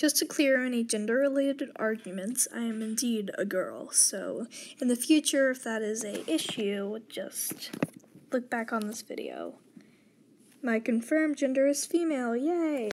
Just to clear any gender-related arguments, I am indeed a girl, so in the future, if that is a issue, just look back on this video. My confirmed gender is female, yay!